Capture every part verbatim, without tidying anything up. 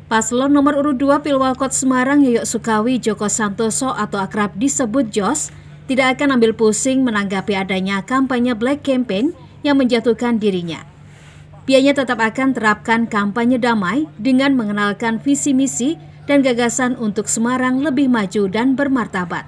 Paslon nomor urut dua Pilwalkot Semarang Yoyok Sukawi Joko Santoso atau akrab disebut Jos tidak akan ambil pusing menanggapi adanya kampanye Black Campaign yang menjatuhkan dirinya. Pihaknya tetap akan terapkan kampanye damai dengan mengenalkan visi misi dan gagasan untuk Semarang lebih maju dan bermartabat.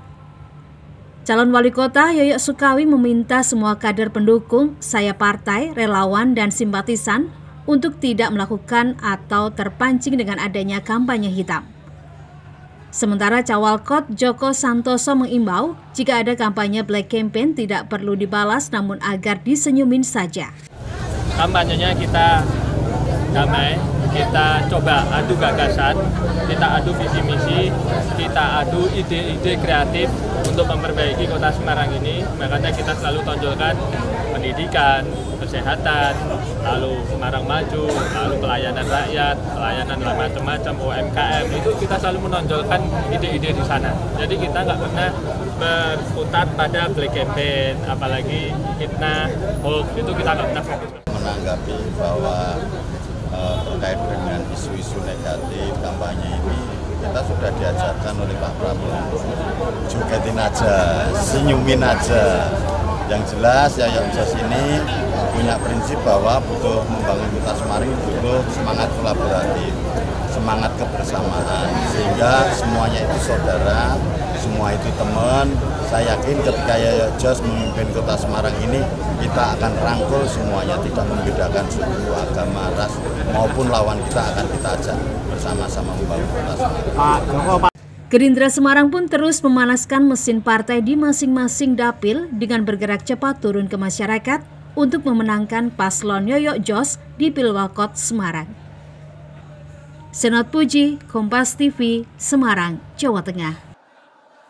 Calon wali kota Yoyok Sukawi meminta semua kader pendukung, saya partai, relawan, dan simpatisan untuk tidak melakukan atau terpancing dengan adanya kampanye hitam. Sementara Cawalkot Joko Santoso mengimbau jika ada kampanye Black Campaign tidak perlu dibalas namun agar disenyumin saja. Kampanyenya kita damai, kita coba adu gagasan, kita adu visi misi, kita adu ide-ide kreatif untuk memperbaiki kota Semarang ini. Makanya kita selalu tonjolkan pendidikan, kesehatan, lalu Semarang maju, lalu pelayanan rakyat, pelayanan macam-macam, U M K M, itu kita selalu menonjolkan ide-ide di sana. Jadi kita nggak pernah berputar pada Black Campaign, apalagi fitnah, hoax, itu kita nggak pernah fokus. Menanggapi bahwa uh, terkait dengan isu-isu negatif kampanye ini, kita sudah diajarkan oleh Pak Prabowo, jogetin aja, senyumin aja. Yang jelas Yoyok Jos ini punya prinsip bahwa butuh membangun kota Semarang, butuh semangat kolaboratif, semangat kebersamaan, sehingga semuanya itu saudara, semua itu teman. Saya yakin ketika Yoyok Jos memimpin kota Semarang ini, kita akan rangkul semuanya, tidak membedakan suku, agama, ras, maupun lawan kita akan kita ajak bersama-sama membangun kota Semarang. Gerindra Semarang pun terus memanaskan mesin partai di masing-masing dapil dengan bergerak cepat turun ke masyarakat untuk memenangkan paslon Yoyok Jos di Pilwalkot Semarang. Senot Puji, Kompas T V, Semarang, Jawa Tengah.